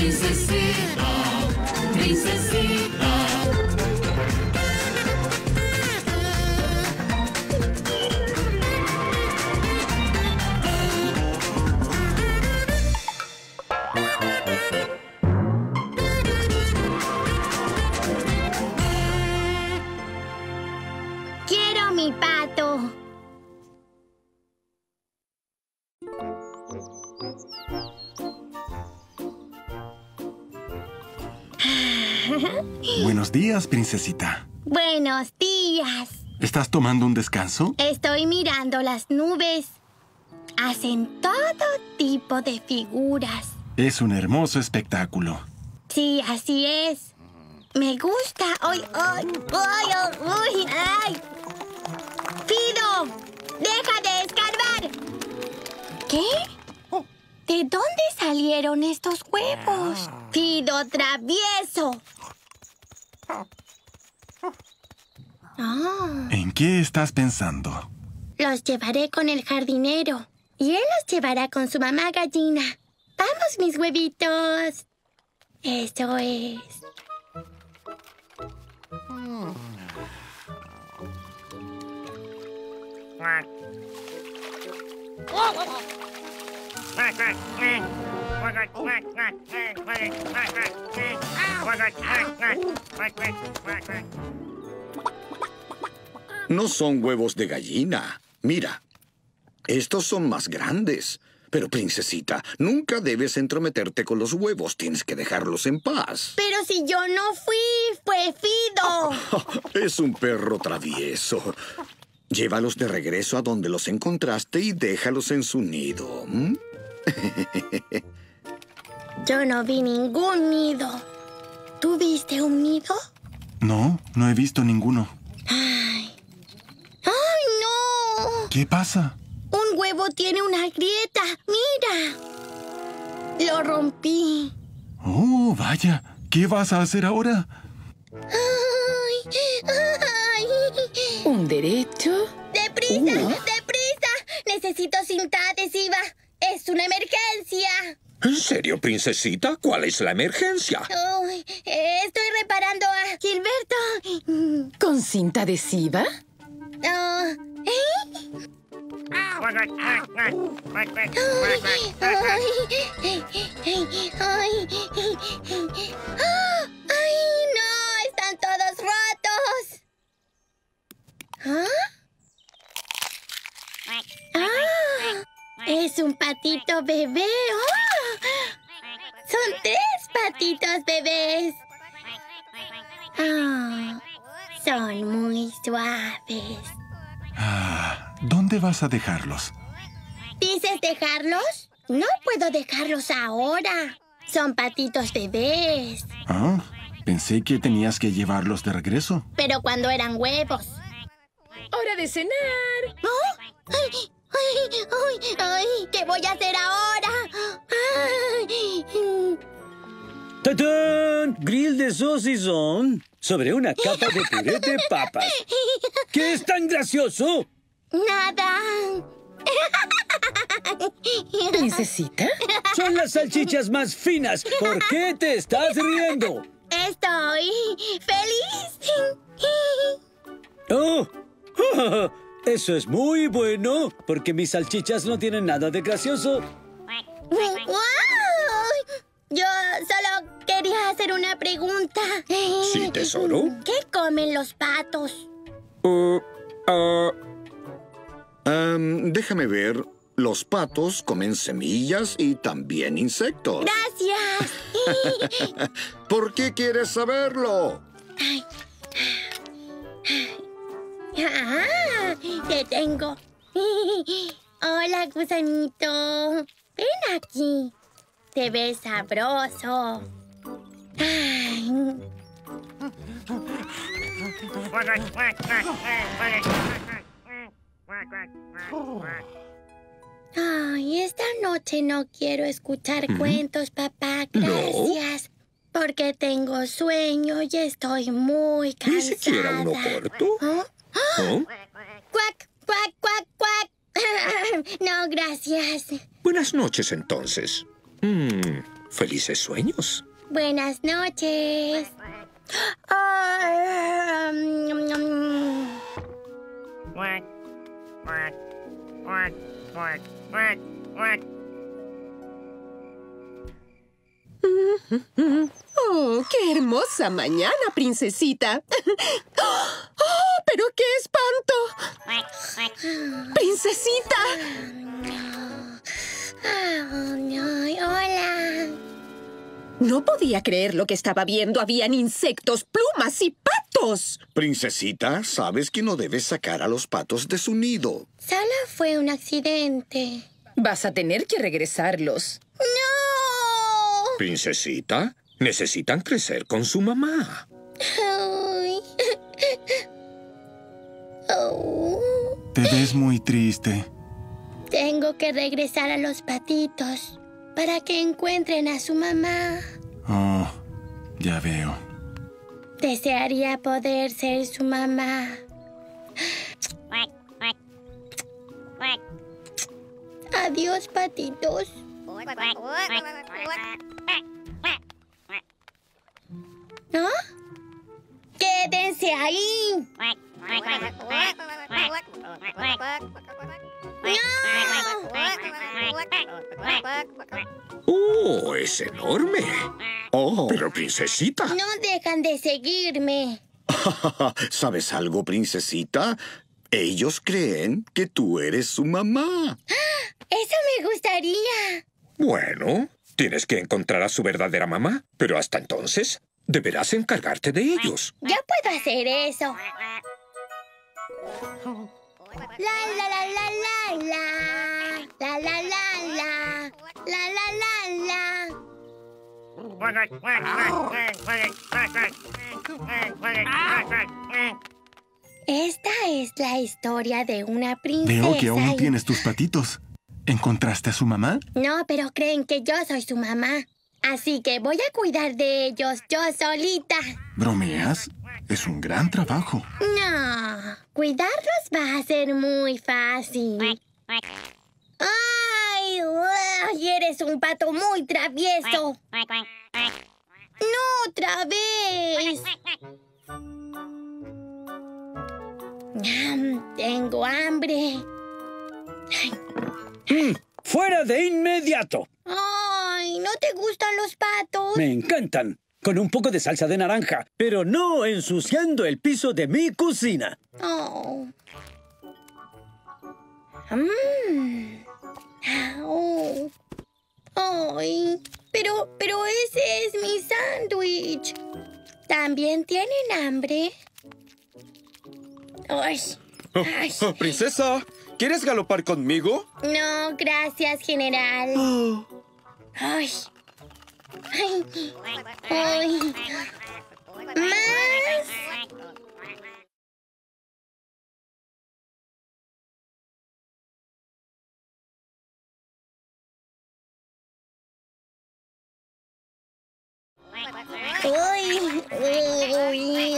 Princesita, princesita. Quiero mi pato. Buenos días, princesita. Buenos días. ¿Estás tomando un descanso? Estoy mirando las nubes. Hacen todo tipo de figuras. Es un hermoso espectáculo. Sí, así es. Me gusta. ¡Ay, ay, ay, ay, ay! ¡Fido! ¡Deja de escarbar! ¿Qué? ¿De dónde salieron estos huevos? ¡Fido travieso! Ah. ¿En qué estás pensando? Los llevaré con el jardinero. Y él los llevará con su mamá gallina. ¡Vamos, mis huevitos! Eso es. No son huevos de gallina. Mira, estos son más grandes. Pero, princesita, nunca debes entrometerte con los huevos. Tienes que dejarlos en paz. Pero si yo no fui, fue Fido. Es un perro travieso. Llévalos de regreso a donde los encontraste y déjalos en su nido. ¿Mm? Yo no vi ningún nido. ¿Tú viste un nido? No, no he visto ninguno. ¡Ay! ¡Ay, no! ¿Qué pasa? Un huevo tiene una grieta. ¡Mira! Lo rompí. Oh, vaya. ¿Qué vas a hacer ahora? ¡Ay! ¡Ay! ¿Un derecho? ¡Deprisa! ¡Deprisa! Necesito cinta adhesiva. ¡Es una emergencia! ¿En serio, princesita? ¿Cuál es la emergencia? Ay, estoy reparando a Gilberto. ¿Con cinta adhesiva? ¡Ay, no! ¡Están todos rotos! Es un patito bebé. ¡Oh! Son 3 patitos bebés. Oh, son muy suaves. ¿Dónde vas a dejarlos? ¿Dices dejarlos? No puedo dejarlos ahora. Son patitos bebés. Ah, pensé que tenías que llevarlos de regreso. Pero cuando eran huevos. ¡Hora de cenar! ¿Oh? ¡Ay! ¡Ay! ¡Ay! ¡Ay! ¿Qué voy a hacer ahora? ¡Ay! ¡Tatán! Grill de sosizón sobre una capa de puré de papas. ¿Qué es tan gracioso? Nada. ¿Princesita? Son las salchichas más finas. ¿Por qué te estás riendo? Estoy feliz. ¡Oh! Eso es muy bueno, porque mis salchichas no tienen nada de gracioso. ¡Wow! Yo solo quería hacer una pregunta. ¿Sí, tesoro? ¿Qué comen los patos? Déjame ver. Los patos comen semillas y también insectos. ¡Gracias! ¿Por qué quieres saberlo? ¡Te tengo! Hola, gusanito. Ven aquí. Te ves sabroso. Ay. Ay, esta noche no quiero escuchar cuentos, papá. Gracias. Porque tengo sueño y estoy muy cansada. ¿Ni siquiera uno corto? ¿Oh? ¿Oh? ¡Cuac, cuac, cuac, cuac! No, gracias. Buenas noches, entonces. Felices sueños. Buenas noches. Oh, qué hermosa mañana, princesita. ¡Oh, pero qué espanto! ¡Princesita! Ay, hola. No podía creer lo que estaba viendo. Habían insectos, plumas y patos. Princesita, sabes que no debes sacar a los patos de su nido. Solo fue un accidente. Vas a tener que regresarlos. ¡No! Princesita, necesitan crecer con su mamá. Ay. Oh. Te ves muy triste. Tengo que regresar a los patitos para que encuentren a su mamá. Oh, ya veo. Desearía poder ser su mamá. Adiós, patitos. ¿No? ¡Quédense ahí! ¡Oh, es enorme! Oh, Pero, princesita, No dejan de seguirme. ¿sabes algo, princesita? Ellos creen que tú eres su mamá. Eso me gustaría. bueno, tienes que encontrar a su verdadera mamá, pero hasta entonces deberás encargarte de ellos. Ya puedo hacer eso. La la la la la la. La la la la. La la la la. Esta es la historia de una princesa. Veo que aún no y- tienes tus patitos. ¿Encontraste a su mamá? No, pero creen que yo soy su mamá. Así que voy a cuidar de ellos yo solita. ¿Bromeas? Es un gran trabajo. No, cuidarlos va a ser muy fácil. ¡Ay! ¡Uy! Eres un pato muy travieso. ¡No, otra vez! Tengo hambre. ¡Fuera de inmediato! ¡Ay! ¿No te gustan los patos? Me encantan. Con un poco de salsa de naranja, pero no ensuciando el piso de mi cocina. Oh. Oh. Ay, pero ese es mi sándwich. ¿También tienen hambre? Ay. Ay. Princesa, ¿quieres galopar conmigo? No, gracias, general. Ay. Ay. Ay. ¿Más? Uy, uy,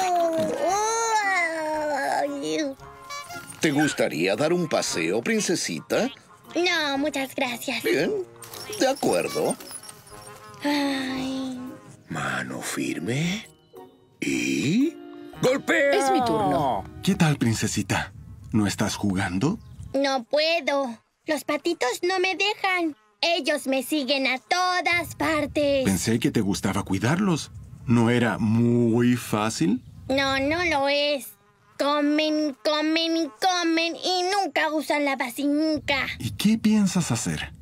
uy. ¿Te gustaría dar un paseo, princesita? No, muchas gracias. Bien, de acuerdo. Ay. Mano firme. Y... ¡golpea! Es mi turno. ¿Qué tal, princesita? ¿No estás jugando? No puedo. Los patitos no me dejan. Ellos me siguen a todas partes. Pensé que te gustaba cuidarlos. ¿No era muy fácil? No, no lo es. Comen, comen y comen y nunca usan la vacinica. ¿Y qué piensas hacer?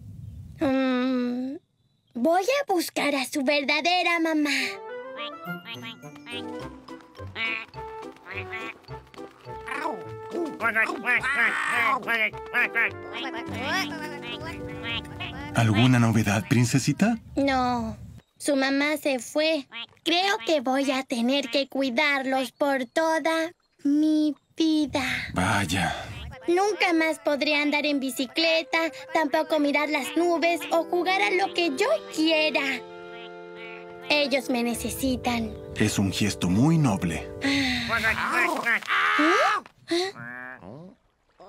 Voy a buscar a su verdadera mamá. ¿Alguna novedad, princesita? No, su mamá se fue. Creo que voy a tener que cuidarlos por toda mi vida. Vaya. Nunca más podré andar en bicicleta, tampoco mirar las nubes o jugar a lo que yo quiera. Ellos me necesitan. Es un gesto muy noble.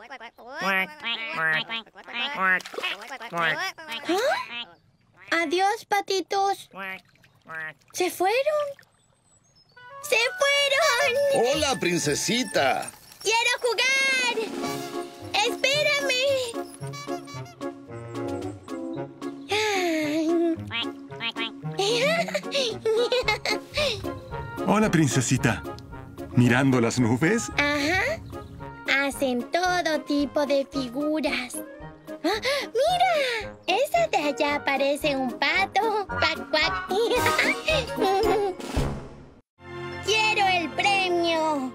Adiós, Adiós, patitos. ¿Se fueron? ¡Se fueron! ¡Hola, princesita! ¡Quiero jugar! ¡Espérame! Hola, princesita. ¿Mirando las nubes? Ajá. Hacen todo tipo de figuras. ¡Ah! ¡Mira! Esa de allá parece un pato. ¡Cuac, cuac! ¡Quiero el premio!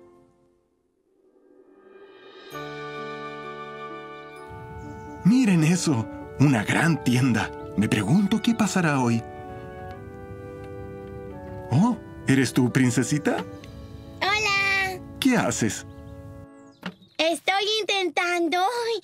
Miren eso. Una gran tienda. Me pregunto qué pasará hoy. Oh, ¿eres tú, princesita? ¡Hola! ¿Qué haces? Estoy intentando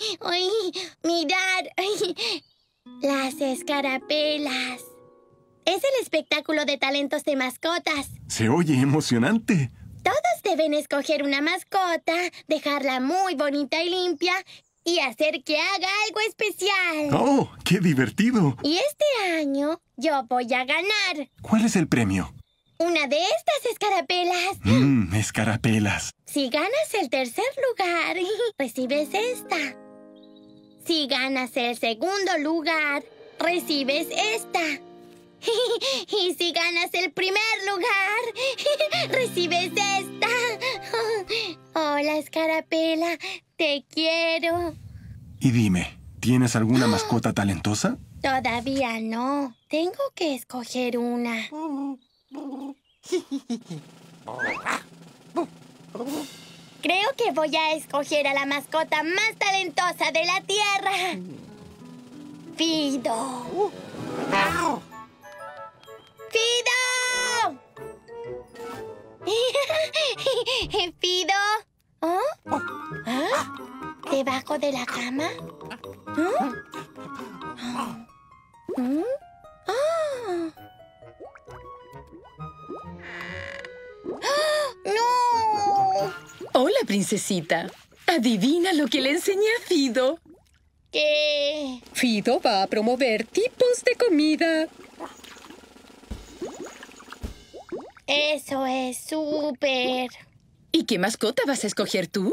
mirar las escarapelas. Es el espectáculo de talentos de mascotas. Se oye emocionante. Todos deben escoger una mascota, dejarla muy bonita y limpia y hacer que haga algo especial. ¡Oh, qué divertido! Y este año yo voy a ganar ¿Cuál es el premio? una de estas escarapelas. Escarapelas. Si ganas el tercer lugar, recibes esta. Si ganas el segundo lugar, recibes esta. Y si ganas el primer lugar, recibes esta. Hola, escarapela, te quiero. Y dime, ¿tienes alguna mascota talentosa? Todavía no. Tengo que escoger una. Creo que voy a escoger a la mascota más talentosa de la Tierra. Fido. ¡Fido! ¿Fido? ¿Oh? ¿Ah? ¿Debajo de la cama? ¿Ah? ¿Ah? ¡Ah! ¡No! Hola, princesita. Adivina lo que le enseñé a Fido. ¿Qué? Fido va a promover tipos de comida. Eso es súper. ¿Y qué mascota vas a escoger tú?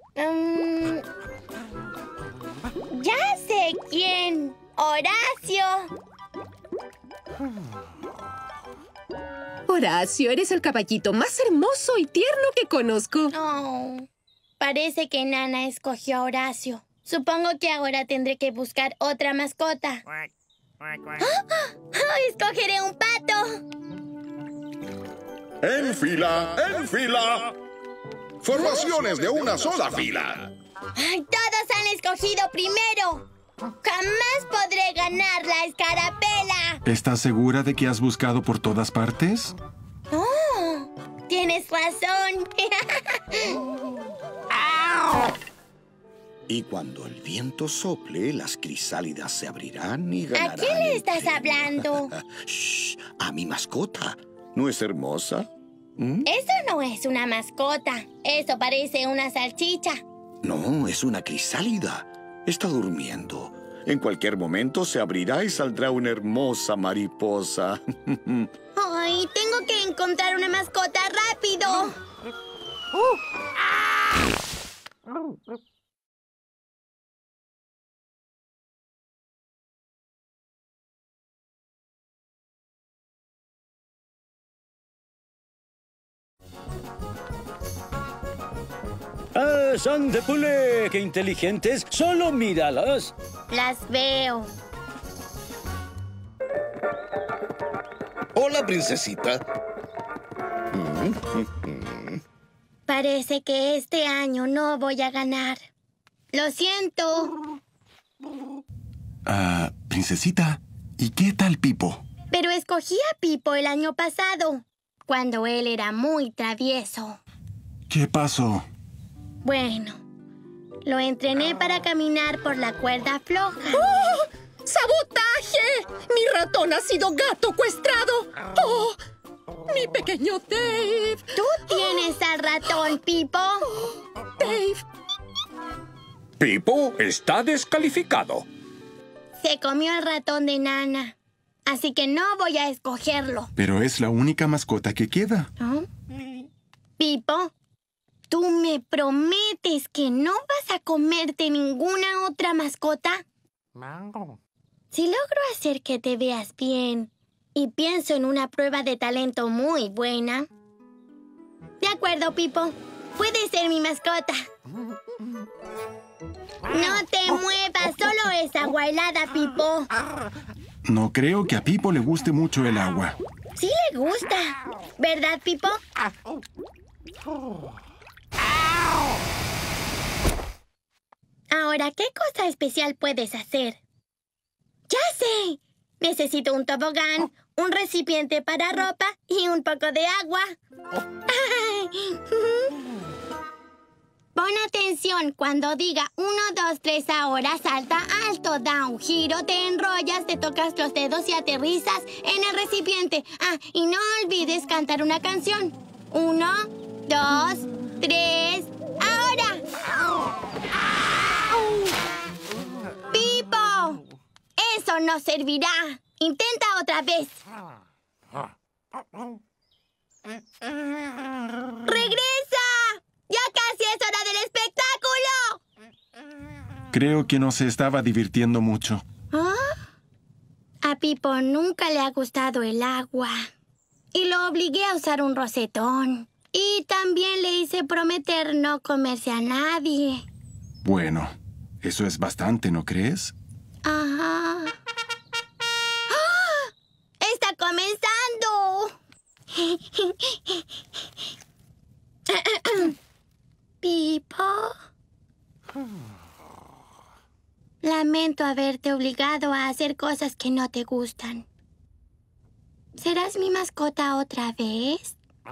Ya sé quién. Horacio. Horacio, eres el caballito más hermoso y tierno que conozco. Oh, parece que Nana escogió a Horacio. Supongo que ahora tendré que buscar otra mascota. ¡Ah! ¡Escogeré un pato! ¡En fila! ¡En fila! ¡Formaciones de una sola fila! ¡Ay, todos han escogido primero! ¡Jamás podré ganar la escarapela! ¿Estás segura de que has buscado por todas partes? ¡Oh! Tienes razón. Y cuando el viento sople, las crisálidas se abrirán y ganarán. ¿A quién le el estás premio. hablando? Shh, a mi mascota. ¿No es hermosa? Eso no es una mascota. Eso parece una salchicha. No, es una crisálida. Está durmiendo. En cualquier momento se abrirá y saldrá una hermosa mariposa. ¡Ay, tengo que encontrar una mascota rápido! ¡Ah, son de pulé! ¡Qué inteligentes! ¡Solo míralas! Las veo. Hola, princesita. Parece que este año no voy a ganar. Lo siento. Princesita, ¿y qué tal Pipo? Pero escogí a Pipo el año pasado, cuando él era muy travieso. ¿Qué pasó? Bueno, lo entrené para caminar por la cuerda floja. ¡Oh! ¡Sabotaje! ¡Mi ratón ha sido gato cuestrado! ¡Oh! ¡Mi pequeño Dave! ¿Tú tienes al ratón, Pipo? ¡Dave! Pipo está descalificado. Se comió el ratón de Nana. así que no voy a escogerlo. Pero es la única mascota que queda. ¿Ah? Pipo, ¿tú me prometes que no vas a comerte ninguna otra mascota? Si logro hacer que te veas bien y pienso en una prueba de talento muy buena... De acuerdo, Pipo. Puedes ser mi mascota. No te muevas, solo es agua helada, Pipo. No creo que a Pipo le guste mucho el agua. Sí le gusta, ¿verdad, Pipo? Ahora, ¿qué cosa especial puedes hacer? ¡Ya sé! Necesito un tobogán, un recipiente para ropa y un poco de agua. Pon atención. Cuando diga 1, 2, 3 ahora, salta alto, da un giro, te enrollas, te tocas los dedos y aterrizas en el recipiente. Ah, y no olvides cantar una canción. 1, 2, 3, ahora. ¡Pipo! Eso no servirá. Intenta otra vez. ¡Regresa! ¡Ya casi es hora del espectáculo! Creo que no se estaba divirtiendo mucho. ¿Ah? A Pipo nunca le ha gustado el agua. Y lo obligué a usar un rosetón. Y también le hice prometer no comerse a nadie. Bueno, eso es bastante, ¿no crees? Ajá. ¡Ah! ¡Está comenzando! Pipo. Lamento haberte obligado a hacer cosas que no te gustan. ¿Serás mi mascota otra vez?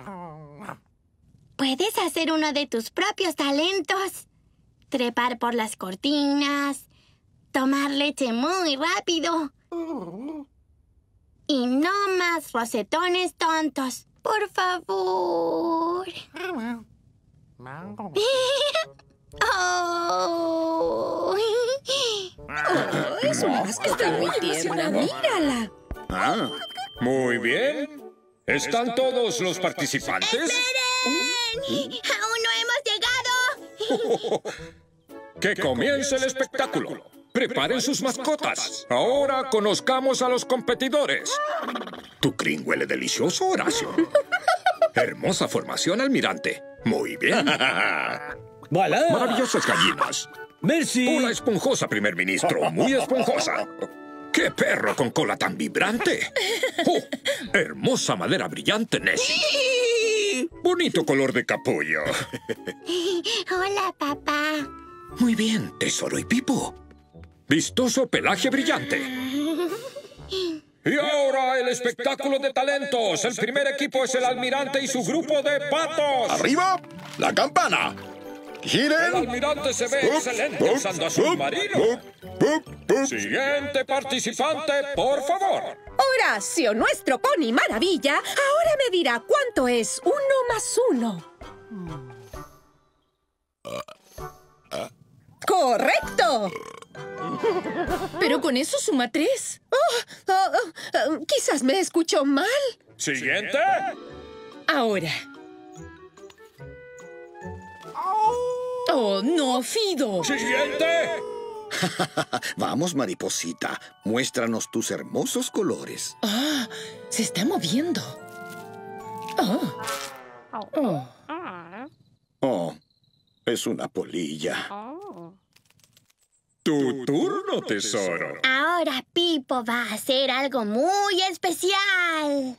Puedes hacer uno de tus propios talentos. Trepar por las cortinas. Tomar leche muy rápido. Y no más rosetones tontos. Por favor. Oh. Es una mascota muy tierna. Mírala. Ah, Muy bien. ¿Están todos los participantes? ¡Esperen! ¡Aún no hemos llegado! ¡Que comience el espectáculo! ¡Preparen sus mascotas! Ahora conozcamos a los competidores. Tu crin huele delicioso, Horacio. Hermosa formación, almirante. Muy bien. ¡Voilà! Maravillosas gallinas. ¡Merci! Hola, esponjosa, primer ministro. Muy esponjosa. ¡Qué perro con cola tan vibrante! ¡Oh! Hermosa madera brillante, Nessie. Bonito color de capullo. Hola, papá. Muy bien, Tesoro y Pipo. Vistoso pelaje brillante. Y ahora el espectáculo de talentos. El primer equipo es el almirante y su grupo de patos. ¡Arriba! ¡La campana! El ¡Giren! almirante se ve excelente usando azul marino. Siguiente participante, por favor. Horacio, nuestro pony maravilla, ahora me dirá cuánto es 1 más 1. ¡Correcto! Pero con eso suma 3. Quizás me escuchó mal. Siguiente. Ahora. Oh, no, Fido. Siguiente. Vamos, mariposita. Muéstranos tus hermosos colores. Ah, se está moviendo. Oh. Oh. Oh, es una polilla. Tu turno, tesoro. Ahora Pipo va a hacer algo muy especial.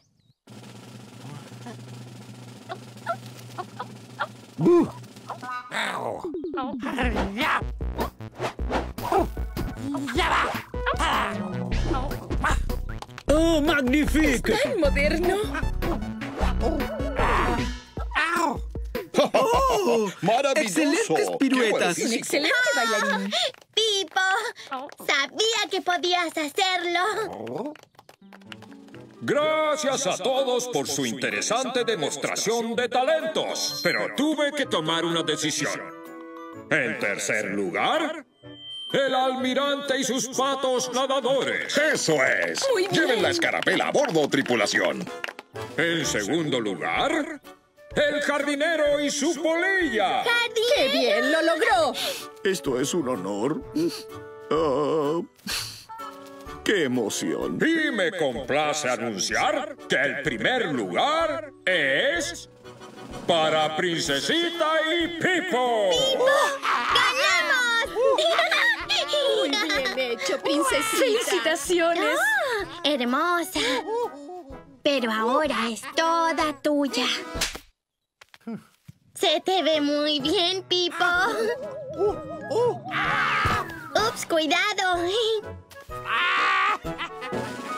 ¡Oh, magnífico! ¡Tan moderno! ¡Oh! ¡Maravilloso! ¡Excelentes piruetas! Un excelente bailarín. Pipo, sabía que podías hacerlo. Gracias a todos por su interesante demostración de talentos. Pero tuve que tomar una decisión. En tercer lugar, el almirante y sus patos nadadores. ¡Eso es! Muy bien. Lleven la escarapela a bordo, tripulación. En segundo lugar, el jardinero y su polilla. ¡Qué bien lo logró! Esto es un honor. ¡Qué emoción! Y me complace anunciar que el primer lugar es para Princesita y Pipo. ¡Ganamos! Muy bien hecho, princesita. ¡Felicitaciones! Hermosa. Pero ahora es toda tuya. Se te ve muy bien, Pipo. Ups, cuidado.